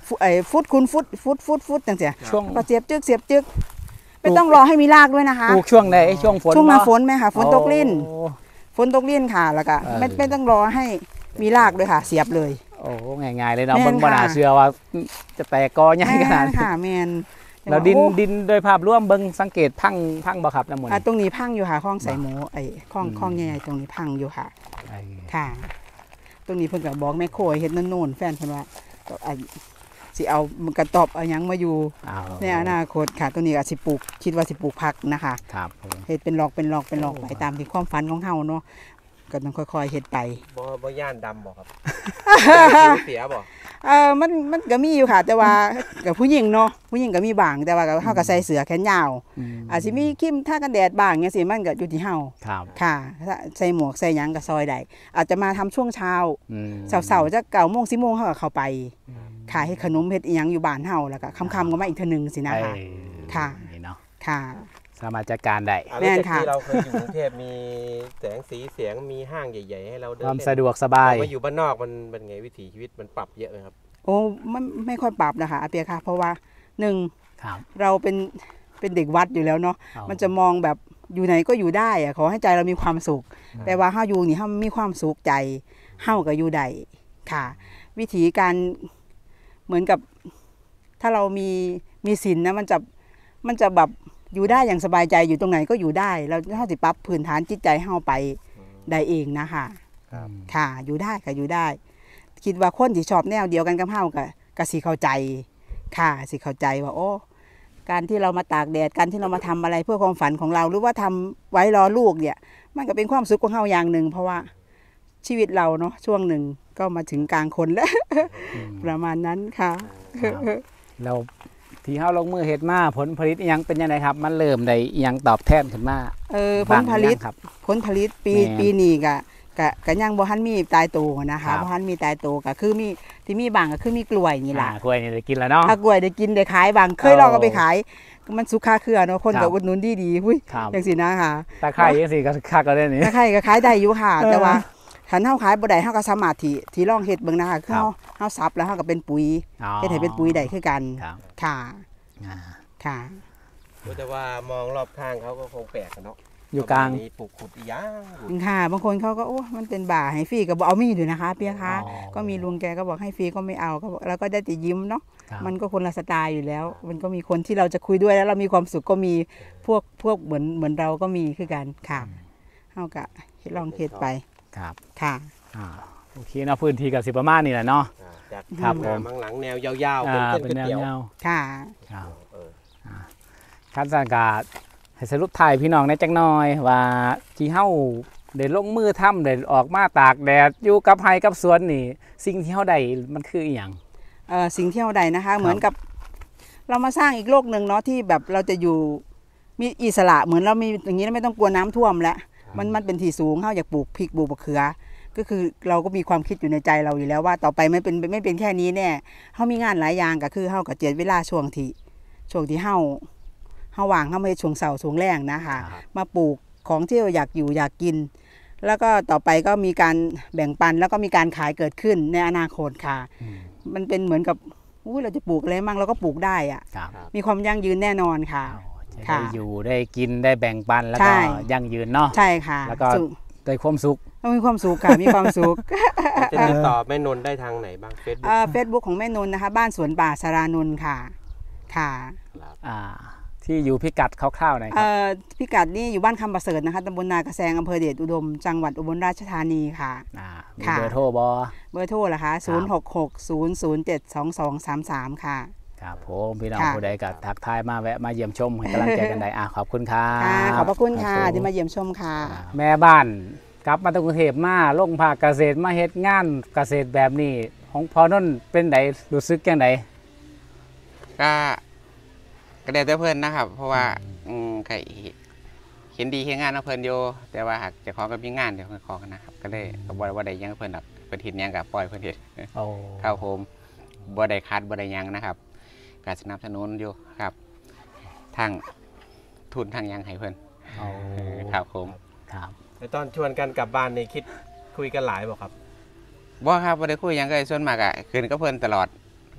ไอ้ฟุตคูณฟุตฟุตฟุตฟุตจังเสียช่วงก็เสียบจึกเสียบจึกไม่ต้องรอให้มีรากด้วยนะคะปลูกช่วงไหนช่วงฝนช่วงหน้าเะฝนไหมคะฝนตกลิ้นโอ้ฝนตกลิ้นค่ะแล้วก็เออไม่ไม่ต้องรอให้มีรากด้วยค่ะ เสียบเลยโอ้ง่ายๆเลยเนาะแม่นเบิ่งบ่น่าค่ะเชื่อว่าจะแตกกอใหญ่ขนาดแม่นี้ค่ะแมนแล้วดินโอ้ดินโดยภาพรวมเบิ่งสังเกตพังพังบ่ครับน้ำมนต์อ่ะตรงนี้พังอยู่ค่ะคลองใส่หมูไอ้คลองอืมคลองใหญ่ๆตรงนี้พังอยู่ค่ะไอ้ค่ะ ตรงนี้เพิ่นก็บอกแม่โคยเฮ็ดโน่นๆแฟนเพิ่นว่าไอ้สิเอามันกระตอบเอาหยังมาอยู่อ้าวในอนาคตค่ะ ตัวนี้ก็สิปลูกคิดว่าสิปลูกผักนะคะครับผมเฮ็ดเป็นหลอกเป็นหลอกเป็นหลอกโอ้ไปตามที่ความฝันของเฮาเนาะก็ต้องค่อยๆเฮ็ดไปบ่บ่ย่านดำบ่ครับ เสียบ่เออมันมันก็มีอยู่ค่ะ แต่ว่า กับผู้หญิงเนาะผู้หญิงก็มีบางแต่ว่าก็เฮาก็ใส่เสื้อแขนยาวอืมอาจสิมีครีมทากันแดดบ้างจังซี่มันก็อยู่ที่เฮาครับค่ะถ้าใส่หมวกใส่หยังก็ซอยได้อาจจะมาทำช่วงเช้าอืมเสาร์ๆจะเก้าโมงสิบโมงเฮาก็เข้าไปขายให้ขนมเฮ็ดอีหยังอยู่บ้านเฮาแล้วก็ค่ำๆก็มาอีกเทื่อนึงสินะไอ้คะ ค่ะนี่เนาะค่ะสามารถจัดการได้อ่ะแม่แล้วนจากค่ะที่เราเคยอยู่กรุงเทพมีแสงสีเสียงมีห้างใหญ่ ๆ ให้เราเดินความเล่นสะดวกสบายพอมาอยู่บ้านนอกมันเป็นไงวิถีชีวิตมันปรับเยอะไหมครับโอ้ไม่ไม่ค่อยปรับนะคะอาเปียค่ะ เพราะว่าหนึ่งครับเราเป็นเป็นเด็กวัดอยู่แล้วเนาะเอามันจะมองแบบอยู่ไหนก็อยู่ได้อะขอให้ใจเรามีความสุข แต่ว่าเฮาอยู่นี่เฮามีความสุขใจเฮาก็อยู่ได้ค่ะ วิธีการเหมือนกับ ถ้าเรามีมีศีลนะมันจะมันจะแบบอยู่ได้อย่างสบายใจอยู่ตรงไหนก็อยู่ได้เราเฮาสิปรับพื้นฐานจิตใจเฮาไปได้เองนะคะครับค่ะ อยู่ได้ค่ะอยู่ได้ คิดว่าคนที่ชอบแนวเดียวกันกับเฮาก็ก็สิเข้าใจค่ะสิเข้าใจว่าโอ้การที่เรามาตากแดดการที่เรามาทำอะไรเพื่อความฝันของเรา หรือว่าทำไว้รอลูกเนี่ย มันก็เป็นความสุขของเฮาอย่างหนึ่งเพราะว่าชีวิตเราเนาะช่วงหนึ่งก็มาถึงกลางคนแล้วอืมประมาณนั้นค่ะครับแล้วที่เฮาลงมือเฮ็ดมาผลผลิตอิหยังเป็นยังไงครับ มันเริ่มได้อิหยังตอบแทนขึ้นมาเออผลผลิตบ้างหรือยังครับผลผลิตปีแม่นปีนี้ก็ก็ก็ยังบ่ทันมีตายโตนะครัคะบบ่ทันมีตายโตก็คือมีที่มีบางก็คือมีกล้วยนี่ล่ะอ่ากล้วยนี่ได้กินแล้วเนาะถ้ากล้วยได้กินได้ขายบางเคยเอาลองเอาไปขายมันสุขาเครือเนาะคนครัก็บอุดหนุนดีๆหุ้ยครับจังซี่นะค่ะตาไคร้ยังสิก็คักก็ได้นี่ถ้าใครก็ขายได้อยู่ค่ะเออแต่ว่าคันเฮาขายบ่ได้เฮาก็สามารถที่ที่ลองเฮ็ดเบิ่งนะคะคือครับเฮาเฮาสับแล้วเฮาก็เป็นปุ๋ยอ๋อเฮ็ดให้เป็นปุ๋ยได้คือกันครับค่ะอ่าค่ะแต่ว่ามองรอบข้างเขาก็คงแปลกกันเนาะอยู่กลางนี้ปลูกขุดอีหยังปลูกค่ะบางคนเขาก็โอ้มันเป็นบ่าให้ฟรีก็บอกเอามีดอยู่นะคะเปียคะอ๋อก็มีลุงแกก็บอกให้ฟรีก็ไม่เอาก็บอกแล้วก็ได้แต่ยิ้มเนาะครับมันก็คนละสไตล์อยู่แล้ว มันก็มีคนที่เราจะคุยด้วยแล้วเรามีความสุขก็มีพวกพวกเหมือนเหมือนเราก็มีคือกันค่ะเฮากะลองเฮ็ดไปครับค่ะอ่าโอเคเนาะพื้นที่กับสิประมาณนี่แหละเนาะอ่าจากครับผมมังหลังแนวยาวๆเป็นอ่าเส้นเป็นก๋วยแนวเตี๋ยวเงาค่ะครับเออขั้นสังกาให้สรุปถ่ายพี่น้องในจักหน่อยว่าที่เฮาได้ลงมือทำได้ออกมาตากแดดอยู่กับไร่กับสวนนี่สิ่งที่เฮาได้มันคืออีหยังเอ่อสิ่งที่เราได้นะคะ เหมือนกับ เรามาสร้างอีกโลกหนึ่งเนาะที่แบบเราจะอยู่มีอิสระเหมือนเรามีอย่างนี้แล้วไม่ต้องกลัวน้ำท่วมแล้วมันมันเป็นที่สูงเฮาอยากปลูกพริกปลูกมะเขือ ก็คือเราก็มีความคิดอยู่ในใจเราอยู่แล้วว่าต่อไปไม่เป็นไม่เป็นแค่นี้แน่เฮามีงานหลายอย่างก็คือเฮาก็เจ็ดเวลาช่วงที่ช่วงที่เฮาเฮาว่างเฮาไม่ช่วงเสาร์ช่วงแรงนะคะครับมาปลูกของที่เราอยากอยู่อยากกิน แล้วก็ต่อไปก็มีการแบ่งปันแล้วก็มีการขายเกิดขึ้นในอนาคตค่ะอืมมันเป็นเหมือนกับอุ้ยเราจะปลูกอะไรมั่งเราก็ปลูกได้อะครับมีความยั่งยืนแน่นอนค่ะจะค่ะได้อยู่ได้กินได้แบ่งปันแล้วใช่ก็ยั่งยืนเนาะใช่ค่ะแล้วก็สุขได้ความสุขต้องมีความสุขค่ะ มีความสุขจะติดต่อแม่นนท์ได้ทางไหนบ้างเฟซบุ๊กเฟซบุ๊กของแม่นนท์นะคะ บ้านสวนป่าสารานนท์ค่ะ ค่ะอ่าที่อยู่พิกัดคร่าวๆหน่อยคเอ่รับอพิกัดนี่อยู่บ้านคำประเสริฐนะคะตำบลนากระแซงอำเภอเดชอุดม จังหวัดอุบลราชธานีค่ะอ่ามีค่ะเบอร์โทรบอเบอร์โทรล่ะคะศูนย์หกหกศูนย์ศูนย์เจ็ดสองสองสามสามค่ะครับผมพี่น้องค่ะผู้ใดก็ทักทายมาแวะมาเยี่ยมชมให้กำลังใจกันได้อ่ะขอบคุณครับค่ะ ขอบพระคุณค่ะรับผมที่มาเยี่ยมชมค่ะแม่บ้านกลับมาจากกรุงเทพมาลงภาคเกษตรมาเฮ็ดงานเกษตรแบบนี้ของพอนนท์เป็นไดรู้สึกจังไดก็ก็ได้แต่เพิ่นนะครับ เพราะว่าอืมก็เห็นดีเห็นงานเอาเพิ่นอยู่แต่ว่าหากเจะของก็มีงานเดี๋ยวเพิ่นขอกันนะครับ ก็เลยก็บ่บ่ได้หยังเพิ่นดอกเพิ่นเฮ็ดหยังก็ปล่อยเพิ่นเฮ็ดโอ้ครับผมบ่ได้คัดบ่ได้หยังนะครับก็สนับสนุนอยู่ครับทั้งทุนทั้งหยังให้เพิ่นโอ้ครับผมครับแต่ตอนชวนกันกลับบ้านนี่คิดคุยกันหลายบ่ครับบ่ครับบ่ได้คุยหยังก็ส่วนมากอ่ะคืนก็เพิ่นตลอด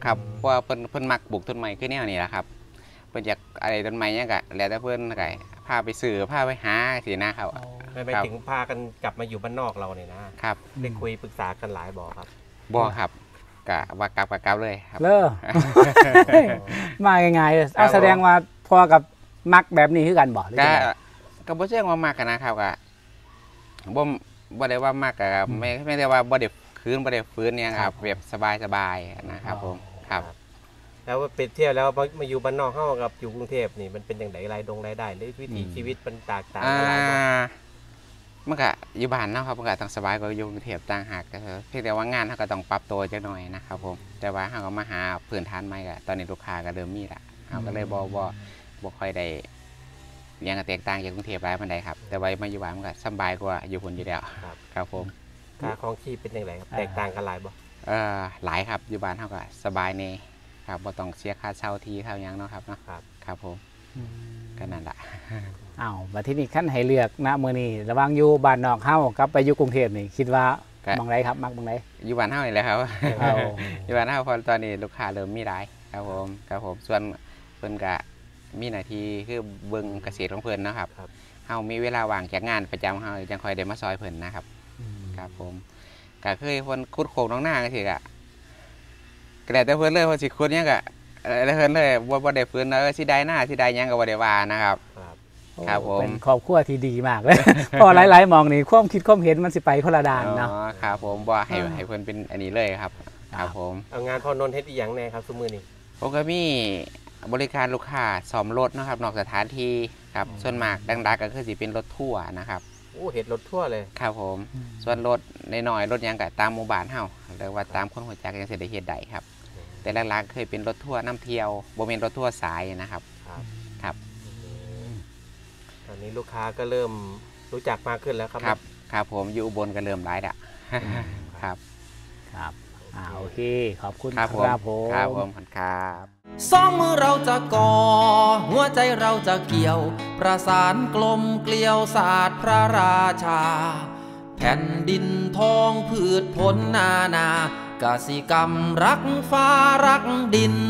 ครับเพราะว่าเพิ่นเพิ่นมักปลูกต้นไม้คือแนวนี้แหละครับเพิ่นอยากอะไรต้นไม้เนี่ยก็แล้วแต่เพิ่นก็พาไปซื้อพาไปหาสินะครับไม่ไปถึงพากันกลับมาอยู่บ้านนอกเราเนี่ยนะครับได้คุยปรึกษากันหลายบ่ครับบ่ครับกะว่ากลับกะกลับเลยครับเลิก มาง่ายๆเอาแสดงว่าพอกับมักแบบนี้คือกันบ่หรือก็จั่งใดก็บ่เชิงว่ามากกันนะครับก็บ่บ่ได้ว่ามากกับไม่ไม่ได้ว่าบ่ได้คืนบ่ได้ฟื้นเนี่ยครับแบบสบายๆนะครับผมครับแล้วเปรียบเทียบแล้วมาอยู่บ้านนอกเข้ากับอยู่กรุงเทพนี่มันเป็นอย่างไรรายดงรายได้หรือวิถีชีวิตมันแตกต่างอ่ากันหลายบ่มันก็อยู่บ้านเนาะครับมันก็ต้องสบายกว่าอยู่กรุงเทพต่างหากก็เพียงแต่ว่างานเขาก็ต้องปรับตัวจักหน่อยนะครับผมแต่ว่าเขาก็มาหาพื้นฐานใหม่ก็ตอนนี้ลูกค้าก็เริ่มมีละเขาก็เลยบ่บ่บ่ค่อยได้ยังแตกต่างจากกรุงเทพหลายปานใดครับแต่ว่ามาอยู่บ้านมันก็สบายกว่าอยู่คนอยู่แล้วครับผมค่าครองชีพเป็นอย่างไรครับแตกต่างกันหลายบ่เออหลายครับอยู่บ้านเขาก็สบายเน่ครับบ่ต้องเสียค่าเช่าที่เท่ายังเนาะครับเนาะครับครับผมก็นั่นแหละอ้าวมาที่นี่ขั้นให้เลือกนะมื้อนี้ระหว่างอยู่บ้านนอกเฮากับไปอยู่กรุงเทพนี่คิดว่าบางไรครับมักบางไรอยู่บ้านเฮานี่แหละครับเอาอยู่บ้านเฮาพอตอนนี้ลูกค้าเริ่มมีหลายครับผมครับผมส่วนเพิ่นก็มีหน้าที่คือเบิ่งเกษตรของเพิ่นนะครับเฮามีเวลาว่างจากงานประจำเฮาจังค่อยได้มาซอยเพิ่นนะครับครับผมก็เคยเพิ่นขุดโคกน้องนาจังซี่ก็ก็แล้วแต่เพิ่นเลยเพิ่นสิขุดหยังก็แล้วเพิ่นเลยบ่บ่ได้ฟื้นเออสิได้หน้าสิได้หยังก็บ่ได้ว่านะครับ ครับผมเป็นครอบครัวที่ดีมากเลย พอหลายๆมองนี่ความคิดความเห็นมันสิไปคนละด้านเนาะอ๋อครับผมบ่ให้ให้เพิ่นเป็นอันนี้เลยครับครับผมเอางานพ่อนนท์เฮ็ดอีหยังแน่ครับซุมื้อนี้ผมก็มีบริการลูกค้าซ่อมรถนะครับนอกสถานที่ครับส่วนมากดังๆก็คือสิเป็นรถทัวร์นะครับโอ้เฮ็ดรถทั่วเลยครับผมส่วนรถน้อยๆรถหยังก็ตามหมู่บ้านเฮาหรือว่าตามคนหัวจักจังสิได้เฮ็ดได้ครับแต่หลักๆเคยเป็นรถทัวร์นำเที่ยวบ่แม่นรถทัวร์สายนะครับครับครับตอนนี้ลูกค้าก็เริ่มรู้จักมากขึ้นแล้วครับครับครับผมอยู่อุบลก็เริ่มหลายละครับครับอ่าโอเคขอบคุณครับผมครับผมครับผมขอบคุณครับสองมือเราจะก่อ หัวใจเราจะเกี่ยว ประสานกลมเกลียวศาสตร์พระราชา แผ่นดินทองพืชผลนานากสิกรรมรักฟ้ารักดิน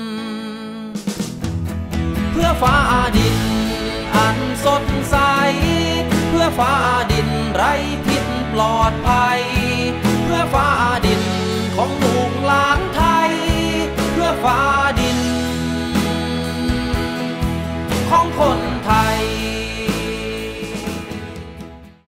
เพื่อฟ้าดินอันสดใส เพื่อฟ้าดินไร้พิษปลอดภัย